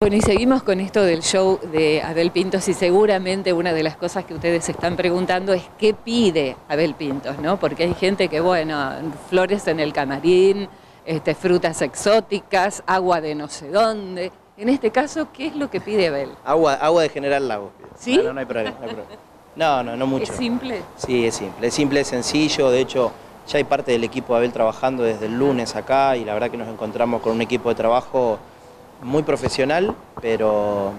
Bueno, y seguimos con esto del show de Abel Pintos y seguramente una de las cosas que ustedes se están preguntando es qué pide Abel Pintos, ¿no? Porque hay gente que, bueno, flores en el camarín, frutas exóticas, agua de no sé dónde. En este caso, ¿qué es lo que pide Abel? Agua de General Lagos. ¿Sí? No hay problema, no hay problema. No mucho. ¿Es simple? Sí, es simple, es sencillo. De hecho, ya hay parte del equipo de Abel trabajando desde el lunes acá y la verdad que nos encontramos con un equipo de trabajo muy profesional, pero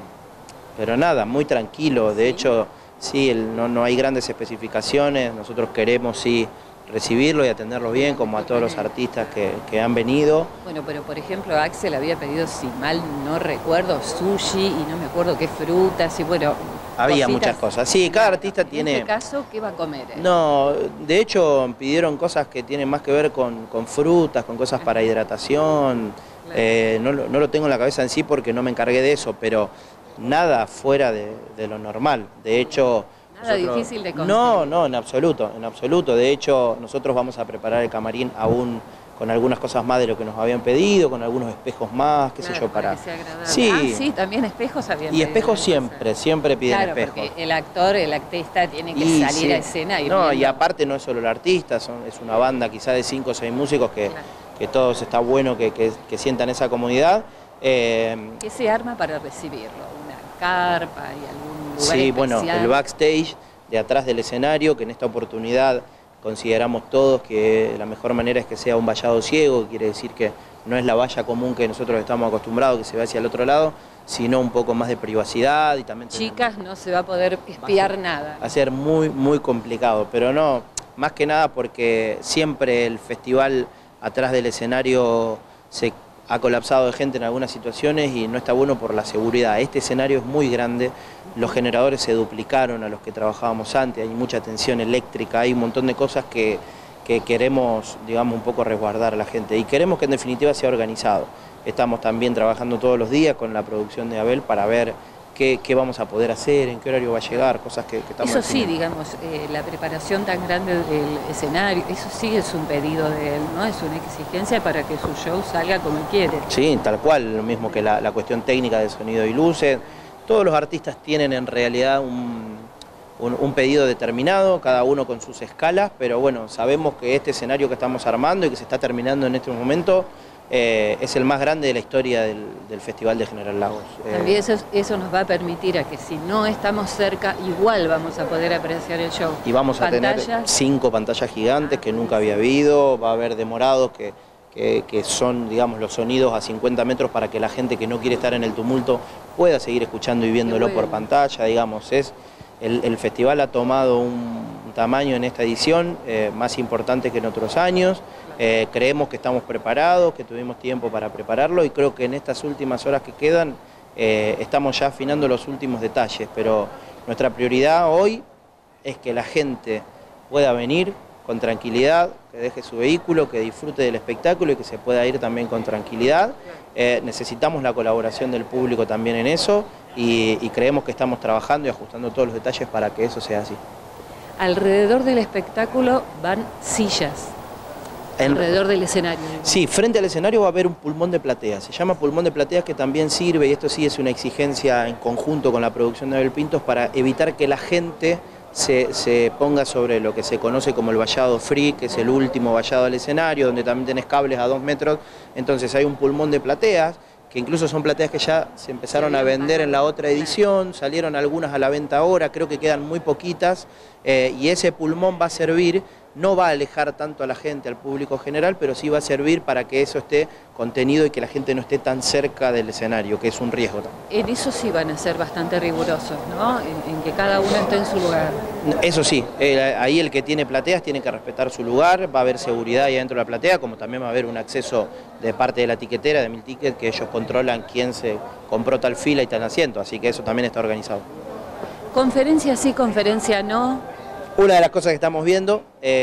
nada, muy tranquilo. De hecho, sí, no hay grandes especificaciones. Nosotros queremos, sí, recibirlo y atenderlo bien, como a todos los artistas que han venido. Bueno, pero por ejemplo, Axel había pedido, si mal no recuerdo, sushi y no me acuerdo qué frutas y bueno... Había cositas. muchas cosas. Sí, cada artista tiene... En este caso, ¿qué va a comer? No, de hecho pidieron cosas que tienen más que ver con frutas, con cosas para hidratación. Claro. No lo tengo en la cabeza en sí porque no me encargué de eso, pero nada fuera de lo normal. De hecho... Nada difícil de conseguir. No, en absoluto, en absoluto. De hecho, nosotros vamos a preparar el camarín aún con algunas cosas más de lo que nos habían pedido, con algunos espejos más, qué sé yo, para... Que sea agradable. Sí. Sí, también espejos habían Y pedido. espejos siempre piden espejos. Claro, porque el actor, el artista tiene que salir a escena. Y aparte no es solo el artista, es una banda quizá de 5 o 6 músicos que todos está bueno que sientan esa comodidad. ¿Qué se arma para recibirlo? ¿Una carpa y algún lugar especial? Bueno, el backstage de atrás del escenario, que en esta oportunidad consideramos todos que la mejor manera es que sea un vallado ciego, quiere decir que no es la valla común que nosotros estamos acostumbrados, que se ve hacia el otro lado, sino un poco más de privacidad. Y también chicas, no se va a poder espiar nada. Va a ser muy complicado, pero no, más que nada porque siempre el festival atrás del escenario se ha colapsado de gente en algunas situaciones y no está bueno por la seguridad. Este escenario es muy grande, los generadores se duplicaron a los que trabajábamos antes, hay mucha tensión eléctrica, hay un montón de cosas que queremos, digamos, un poco resguardar a la gente y queremos que en definitiva sea organizado. Estamos también trabajando todos los días con la producción de Abel para ver qué vamos a poder hacer, en qué horario va a llegar, cosas que estamos Eso sí, digamos, la preparación tan grande del escenario, eso sí es un pedido de él, ¿no? Es una exigencia para que su show salga como él quiere. Sí, tal cual, lo mismo que la cuestión técnica de sonido y luces. Todos los artistas tienen en realidad un pedido determinado, cada uno con sus escalas, pero bueno, sabemos que este escenario que estamos armando y que se está terminando en este momento es el más grande de la historia del Festival de General Lagos. También eso nos va a permitir a que si no estamos cerca, igual vamos a poder apreciar el show. Y vamos a tener 5 pantallas gigantes que nunca había habido, va a haber demorados que son, digamos, los sonidos a 50 metros para que la gente que no quiere estar en el tumulto pueda seguir escuchando y viéndolo por pantalla, digamos. El festival ha tomado un tamaño en esta edición más importante que en otros años. Creemos que estamos preparados, que tuvimos tiempo para prepararlo y creo que en estas últimas horas que quedan estamos ya afinando los últimos detalles, pero nuestra prioridad hoy es que la gente pueda venir con tranquilidad, que deje su vehículo, que disfrute del espectáculo y que se pueda ir también con tranquilidad. Necesitamos la colaboración del público también en eso y creemos que estamos trabajando y ajustando todos los detalles para que eso sea así. Alrededor del espectáculo van sillas. Alrededor del escenario. Sí, frente al escenario va a haber un pulmón de plateas. Se llama pulmón de plateas que también sirve, y esto sí es una exigencia en conjunto con la producción de Abel Pintos, para evitar que la gente se ponga sobre lo que se conoce como el vallado free, que es el último vallado del escenario, donde también tenés cables a 2 metros. Entonces hay un pulmón de plateas, que incluso son plateas que ya se empezaron a vender en la otra edición, salieron algunas a la venta ahora, creo que quedan muy poquitas, y ese pulmón va a servir, no va a alejar tanto a la gente, al público general, pero sí va a servir para que eso esté contenido y que la gente no esté tan cerca del escenario, que es un riesgo también. En eso sí van a ser bastante rigurosos, ¿no? En que cada uno esté en su lugar. Eso sí, ahí el que tiene plateas tiene que respetar su lugar, va a haber seguridad ahí dentro de la platea, como también va a haber un acceso de parte de la tiquetera, de Milticket, que ellos controlan quién se compró tal fila y tal asiento, así que eso también está organizado. Conferencia sí, conferencia no. Una de las cosas que estamos viendo...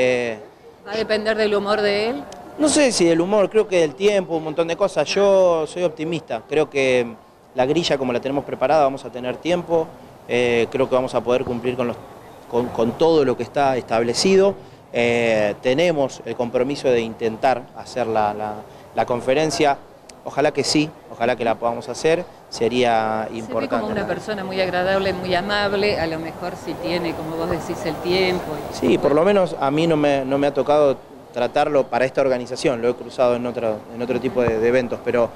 ¿Va a depender del humor de él? No sé si del humor, creo que del tiempo, un montón de cosas. Yo soy optimista, creo que la grilla como la tenemos preparada vamos a tener tiempo, creo que vamos a poder cumplir con todo lo que está establecido. Tenemos el compromiso de intentar hacer la conferencia Ojalá que sí, ojalá que la podamos hacer, sería importante. Se ve como una persona muy agradable, muy amable, a lo mejor si tiene, como vos decís, el tiempo. Sí, por lo menos a mí no me ha tocado tratarlo para esta organización, lo he cruzado en otro tipo de eventos, pero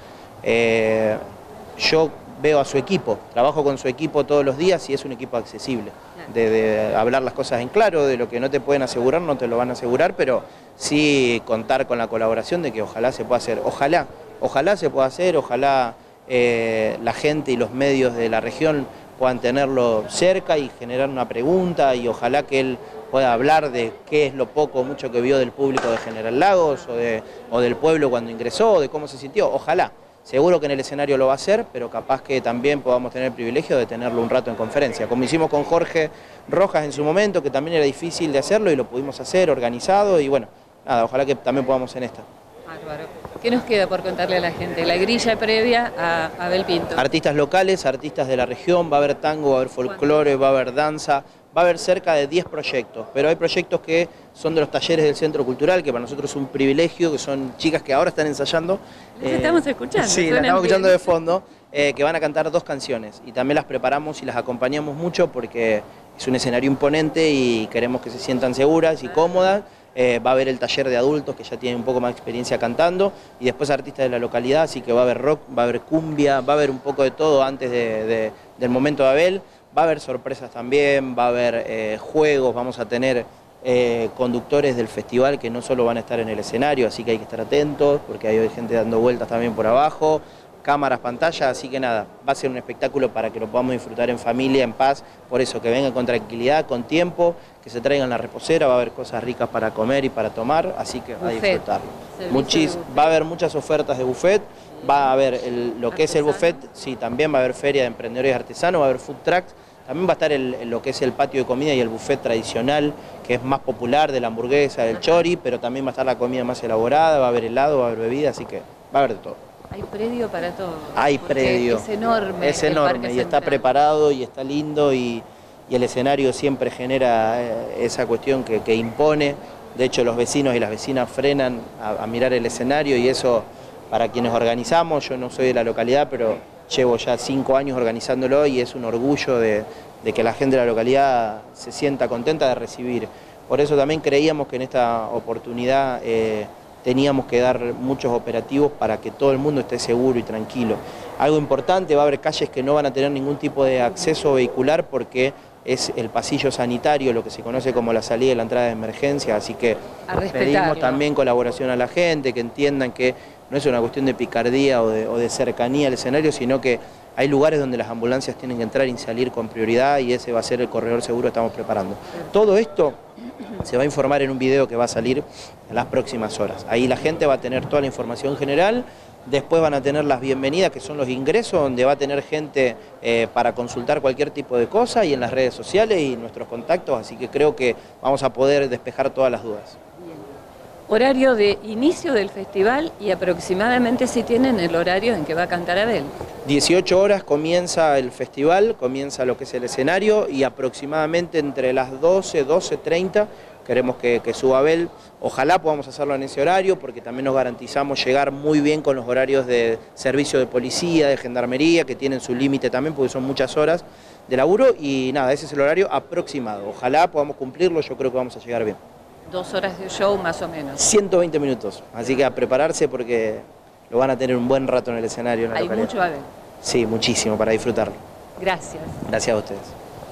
yo veo a su equipo, trabajo con su equipo todos los días y es un equipo accesible, de hablar las cosas en claro, de lo que no te pueden asegurar, no te lo van a asegurar, pero sí contar con la colaboración de que ojalá se pueda hacer, ojalá se pueda hacer, ojalá la gente y los medios de la región puedan tenerlo cerca y generar una pregunta y ojalá que él pueda hablar de qué es lo poco o mucho que vio del público de General Lagos o del pueblo cuando ingresó, o de cómo se sintió, ojalá. Seguro que en el escenario lo va a hacer, pero capaz que también podamos tener el privilegio de tenerlo un rato en conferencia, como hicimos con Jorge Rojas en su momento, que también era difícil de hacerlo y lo pudimos hacer organizado y bueno, nada, ojalá que también podamos en esta. Bárbaro. ¿Qué nos queda por contarle a la gente? La grilla previa a Abel Pintos. Artistas locales, artistas de la región, va a haber tango, va a haber folclore, va a haber danza, va a haber cerca de 10 proyectos, pero hay proyectos que son de los talleres del Centro Cultural, que para nosotros es un privilegio, que son chicas que ahora están ensayando. Las estamos escuchando. Sí, las estamos escuchando de fondo, que van a cantar 2 canciones y también las preparamos y las acompañamos mucho porque es un escenario imponente y queremos que se sientan seguras y cómodas. Va a haber el taller de adultos que ya tienen un poco más de experiencia cantando y después artistas de la localidad, así que va a haber rock, va a haber cumbia, va a haber un poco de todo antes del momento de Abel, va a haber sorpresas también, va a haber juegos, vamos a tener conductores del festival que no solo van a estar en el escenario, así que hay que estar atentos porque hay gente dando vueltas también por abajo, cámaras, pantallas, así que nada, va a ser un espectáculo para que lo podamos disfrutar en familia, en paz, por eso que vengan con tranquilidad, con tiempo, que se traigan la reposera, va a haber cosas ricas para comer y para tomar, así que a disfrutarlo. Va a haber muchas ofertas de buffet, va a haber lo que es el buffet, sí, también va a haber feria de emprendedores y artesanos, va a haber food trucks, también va a estar lo que es el patio de comida y el buffet tradicional, que es más popular, de la hamburguesa, del chori, pero también va a estar la comida más elaborada, va a haber helado, va a haber bebida, así que va a haber de todo. Hay predio para todo. Hay predio. Es enorme. Es enorme y está preparado y está lindo y el escenario siempre genera esa cuestión que impone. De hecho, los vecinos y las vecinas frenan a mirar el escenario y eso para quienes organizamos, yo no soy de la localidad, pero llevo ya 5 años organizándolo y es un orgullo de que la gente de la localidad se sienta contenta de recibir. Por eso también creíamos que en esta oportunidad teníamos que dar muchos operativos para que todo el mundo esté seguro y tranquilo. Algo importante, va a haber calles que no van a tener ningún tipo de acceso vehicular porque es el pasillo sanitario, lo que se conoce como la salida y la entrada de emergencia, así que pedimos también colaboración a la gente, que entiendan que no es una cuestión de picardía o de cercanía al escenario, sino que hay lugares donde las ambulancias tienen que entrar y salir con prioridad y ese va a ser el corredor seguro que estamos preparando. Todo esto se va a informar en un video que va a salir en las próximas horas. Ahí la gente va a tener toda la información general, después van a tener las bienvenidas, que son los ingresos, donde va a tener gente para consultar cualquier tipo de cosa y en las redes sociales y nuestros contactos, así que creo que vamos a poder despejar todas las dudas. Horario de inicio del festival y aproximadamente si tienen el horario en que va a cantar Abel. 18 horas comienza el festival, comienza lo que es el escenario y aproximadamente entre las 12, 12:30 queremos que suba Abel. Ojalá podamos hacerlo en ese horario porque también nos garantizamos llegar muy bien con los horarios de servicio de policía, de gendarmería, que tienen su límite también porque son muchas horas de laburo y nada, ese es el horario aproximado. Ojalá podamos cumplirlo, yo creo que vamos a llegar bien. 2 horas de show más o menos. 120 minutos, así que a prepararse porque lo van a tener un buen rato en el escenario. Hay mucho Abel. Sí, muchísimo para disfrutarlo. Gracias. Gracias a ustedes.